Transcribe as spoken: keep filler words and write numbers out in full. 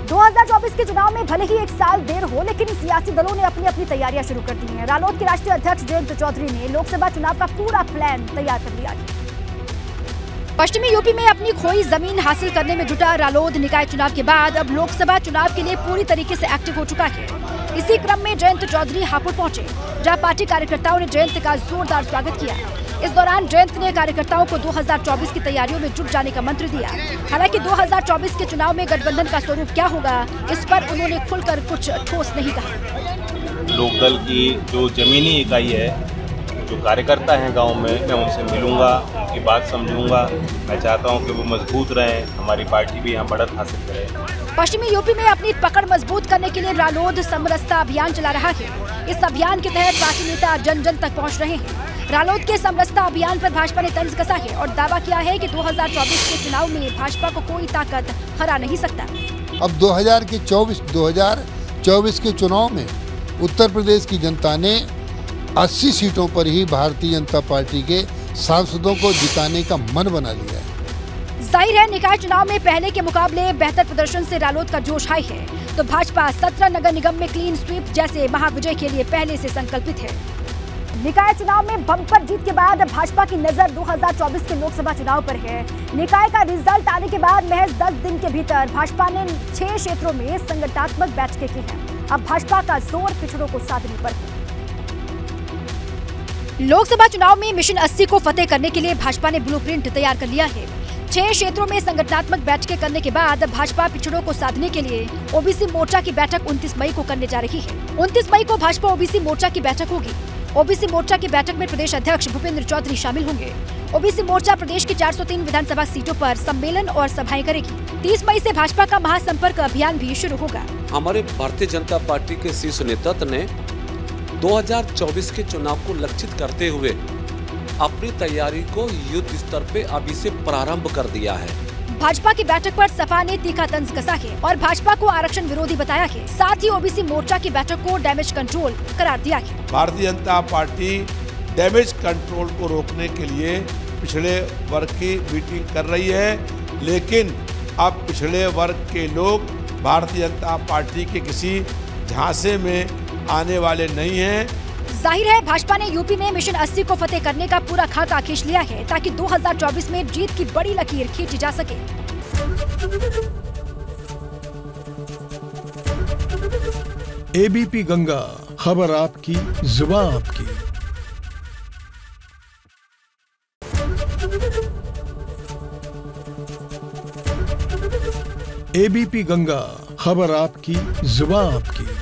दो हज़ार चौबीस के चुनाव में भले ही एक साल देर हो, लेकिन सियासी दलों ने अपनी अपनी तैयारियां शुरू कर दी हैं। रालोद के राष्ट्रीय अध्यक्ष जयंत चौधरी ने लोकसभा चुनाव का पूरा प्लान तैयार कर लिया है। पश्चिमी यूपी में अपनी खोई जमीन हासिल करने में जुटा रालोद निकाय चुनाव के बाद अब लोकसभा चुनाव के लिए पूरी तरीके से एक्टिव हो चुका है। इसी क्रम में जयंत चौधरी हापुड़ पहुंचे, जहां पार्टी कार्यकर्ताओं ने जयंत का जोरदार स्वागत किया। इस दौरान जयंत ने कार्यकर्ताओं को दो हज़ार चौबीस की तैयारियों में जुट जाने का मंत्र दिया। हालांकि दो हज़ार चौबीस के चुनाव में गठबंधन का स्वरूप क्या होगा, इस पर उन्होंने खुलकर कुछ ठोस नहीं कहा। लोकदल की जो जमीनी इकाई है, जो कार्यकर्ता हैं गांव में, मैं उनसे मिलूंगा, उनकी बात समझूंगा। मैं चाहता हूं कि वो मजबूत रहें, हमारी पार्टी भी यहाँ बढ़त हासिल करे। पश्चिमी यूपी में अपनी पकड़ मजबूत करने के लिए रालोद समरसता अभियान चला रहा है। इस अभियान के तहत पार्टी नेता जन जन तक पहुँच रहे हैं। रालोद के समरसता अभियान पर भाजपा ने तंज कसा है और दावा किया है कि दो हज़ार चौबीस के चुनाव में भाजपा को कोई ताकत हरा नहीं सकता। अब दो हज़ार के चौबीस दो हज़ार चौबीस के चुनाव में उत्तर प्रदेश की जनता ने अस्सी सीटों पर ही भारतीय जनता पार्टी के सांसदों को जिताने का मन बना लिया है। जाहिर है, निकाय चुनाव में पहले के मुकाबले बेहतर प्रदर्शन से रालोद का जोश हाई है, तो भाजपा सत्रह नगर निगम में क्लीन स्वीप जैसे महाविजय के लिए पहले से संकल्पित है। निकाय चुनाव में बम्पर जीत के बाद भाजपा की नजर दो हज़ार चौबीस के लोकसभा चुनाव पर है। निकाय का रिजल्ट आने के बाद महज दस दिन के भीतर भाजपा ने छह क्षेत्रों में संगठनात्मक बैठकें की हैं। अब भाजपा का जोर पिछड़ों को साधने पर है। लोकसभा चुनाव में मिशन अस्सी को फतेह करने के लिए भाजपा ने ब्लूप्रिंट तैयार कर लिया है। छह क्षेत्रों में संगठनात्मक बैठकें करने के बाद भाजपा पिछड़ों को साधने के लिए ओबीसी मोर्चा की बैठक उनतीस मई को करने जा रही है। उनतीस मई को भाजपा ओबीसी मोर्चा की बैठक होगी। ओबीसी मोर्चा की बैठक में प्रदेश अध्यक्ष भूपेंद्र चौधरी शामिल होंगे। ओबीसी मोर्चा प्रदेश की चार सौ तीन विधानसभा सीटों पर सम्मेलन और सभाएं करेगी। तीस मई से भाजपा का महासंपर्क अभियान भी शुरू होगा। हमारे भारतीय जनता पार्टी के शीर्ष नेतृत्व ने दो हज़ार चौबीस के चुनाव को लक्षित करते हुए अपनी तैयारी को युद्ध स्तर पे अभी से प्रारंभ कर दिया है। भाजपा की बैठक पर सपा ने तीखा तंज कसा है और भाजपा को आरक्षण विरोधी बताया है। साथ ही ओबीसी मोर्चा की बैठक को डैमेज कंट्रोल करार दिया है। Bharatiya Janata party damage control को रोकने के लिए पिछड़े वर्ग की मीटिंग कर रही है, लेकिन अब पिछड़े वर्ग के लोग भारतीय जनता पार्टी के किसी झांसे में आने वाले नहीं हैं। जाहिर है, भाजपा ने यूपी में मिशन अस्सी को फतेह करने का पूरा खाका खींच लिया है, ताकि दो हज़ार चौबीस में जीत की बड़ी लकीर खींची जा सके। एबीपी गंगा, खबर आपकी, जुबान आपकी। एबीपी गंगा, खबर आपकी, जुबान आपकी।